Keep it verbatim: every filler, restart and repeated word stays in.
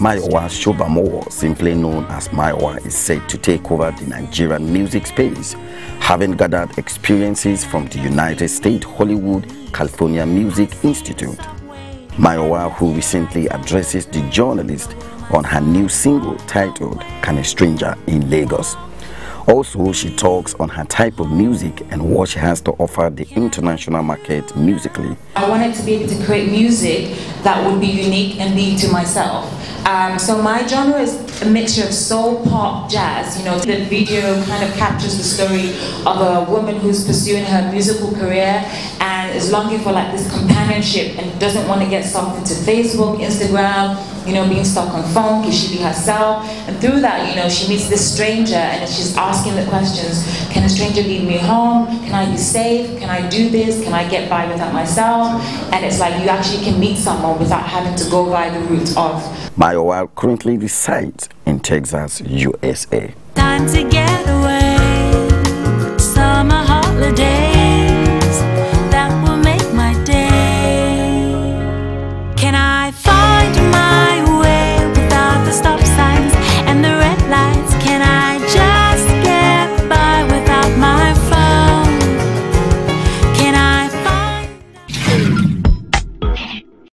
Mayowa Shobamowo, simply known as Mayowa, is said to take over the Nigerian music space, having gathered experiences from the United States Hollywood California Music Institute. Mayowa, who recently addresses the journalist on her new single titled Can a Stranger in Lagos. Also, she talks on her type of music and what she has to offer the international market musically. I wanted to be able to create music that would be unique and be to myself. Um, so my genre is a mixture of soul, pop, jazz. You know, the video kind of captures the story of a woman who's pursuing her musical career and is longing for like this companionship and doesn't want to get stuck into Facebook, Instagram, you know, being stuck on phone. Can she be herself? And through that, you know, she meets this stranger and she's asking the questions, can a stranger lead me home? Can I be safe? Can I do this? Can I get by without myself? And it's like you actually can meet someone without having to go by the route of. Mayowa currently resides in Texas, U S A. Time together.